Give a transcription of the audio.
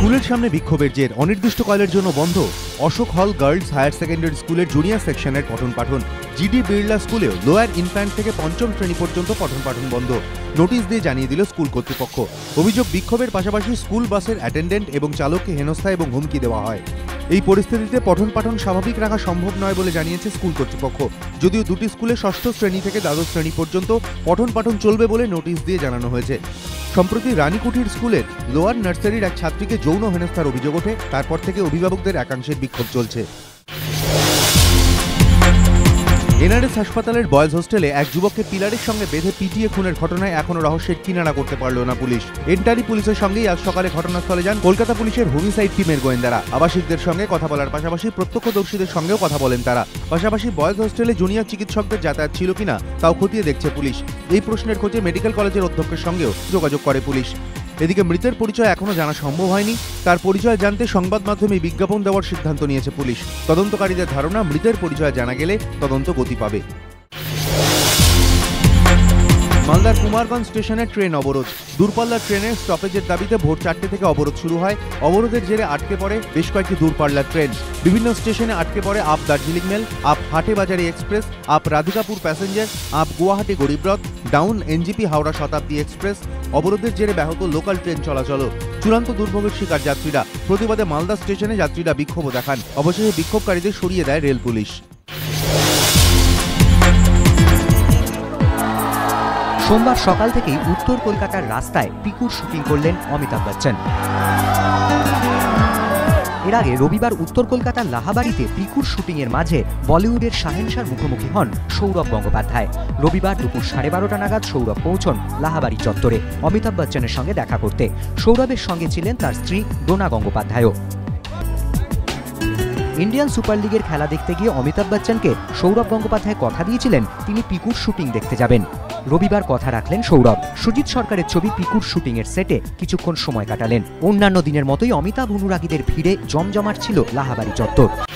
স্কুলের সামনে বিক্ষোভের জের, অনির্দিষ্টকালের জন্য বন্ধ Ashok hall girls higher secondary স্কুলের জুনিয়র সেকশনের পঠন পাঠন। জিডি বিড়লা স্কুলেও লোয়ার ইনফ্যান্ট থেকে পঞ্চম শ্রেণী পর্যন্ত পঠন পাঠন বন্ধ। নোটিশ দিয়ে জানিয়ে দিল স্কুল কর্তৃপক্ষ। অভিযোগ, বিক্ষোভের পাশাপাশি স্কুল বাসের অ্যাটেন্ডেন্ট এবং চালককে হেনস্থা এবং হুমকি দেওয়া হয়। এই পরিস্থিতিতে পঠন পাঠন স্বাভাবিক রাখা সম্ভব নয় বলে জানিয়েছে স্কুল কর্তৃপক্ষ। যদিও দুটি স্কুলে ষষ্ঠ শ্রেণী থেকে দ্বাদশ শ্রেণী পর্যন্ত পঠন পাঠন চলবে বলে নোটিশ দিয়ে জানানো হয়েছে। সম্প্রতি রানীকুঠির স্কুলের লোয়ার নার্সারির এক ছাত্রীকে যৌন হেনস্থার অভিযোগ ওঠে। তারপর থেকে অভিভাবকদের একাংশের বিক্ষোভ চলছে। এনআরএস হাসপাতালের বয়েজ হোস্টেলে এক যুবককে পিলারের সঙ্গে বেঁধে পিটিয়ে খুনের ঘটনায় এখনও রহস্যের কিনারা করতে পারল না পুলিশ। এন্টারি পুলিশের সঙ্গেই আজ সকালে ঘটনাস্থলে যান কলকাতা পুলিশের হোমিসাইড টিমের গোয়েন্দারা। আবাসিকদের সঙ্গে কথা বলার পাশাপাশি প্রত্যক্ষদর্শীদের সঙ্গেও কথা বলেন তারা। পাশাপাশি বয়েজ হোস্টেলে জুনিয়র চিকিৎসকদের যাতায়াত ছিল কিনা তাও খতিয়ে দেখছে পুলিশ। এই প্রশ্নের খোঁজে মেডিকেল কলেজের অধ্যক্ষের সঙ্গেও যোগাযোগ করে পুলিশ। এদিকে মৃতের পরিচয় এখনো জানা সম্ভব হয়নি। তার পরিচয় জানতে সংবাদ মাধ্যমে বিজ্ঞাপন দেওয়ার সিদ্ধান্ত নিয়েছে পুলিশ। তদন্তকারীদের ধারণা, মৃতের পরিচয় জানা গেলে তদন্ত গতি পাবে। মালদার কুমারগঞ্জ স্টেশনে ট্রেন অবরোধ। দূরপাল্লার ট্রেনের স্টপেজের দাবিতে ভোর 4টে থেকে অবরোধ শুরু হয়। অবরোধের জেরে আটকে পড়ে বেশ কয়েকটি দূরপাল্লার ট্রেন। বিভিন্ন স্টেশনে আটকে পড়ে up Darjeeling mail, up Hatebazari express, up Radhikapur passenger, up Guwahati Garibrath, down NJP Howrah Shatabdi express. অবরোধের জেরে ব্যাহত লোকাল ট্রেন চলাচল। চূড়ান্ত দুর্ভোগের শিকার যাত্রীরা। প্রতিবাদে মালদা স্টেশনে যাত্রীরা বিক্ষোভ দেখান। অবশেষে বিক্ষোভকারীদের সরিয়ে দেয় রেল পুলিশ। সোমবার সকাল থেকেই উত্তর কলকাতার রাস্তায় পিকুর শুটিং করলেন অমিতাভ বচ্চন। এর আগে রবিবার উত্তর কলকাতার লাহাবাড়িতে পিকুর শুটিংয়ের মাঝে বলিউডের শাহেনশার মুখোমুখি হন সৌরভ গঙ্গোপাধ্যায়। রবিবার দুপুর 12:30 নাগাদ সৌরভ পৌঁছন লাহাবাড়ি চত্বরে অমিতাভ বচ্চনের সঙ্গে দেখা করতে। সৌরভের সঙ্গে ছিলেন তার স্ত্রী ডোনা গঙ্গোপাধ্যায়ও। ইন্ডিয়ান সুপার লিগের খেলা দেখতে গিয়ে অমিতাভ বচ্চনকে সৌরভ গঙ্গোপাধ্যায় কথা দিয়েছিলেন তিনি পিকুর শুটিং দেখতে যাবেন। রবিবার কথা রাখলেন সৌরভ। সুজিত সরকারের ছবি পিকুর শুটিংয়ের সেটে কিছুক্ষণ সময় কাটালেন। অন্যান্য দিনের মতোই অমিতাভ অনুরাগীদের ভিড়ে জমজমাট ছিল লাহাবাড়ি চত্বর।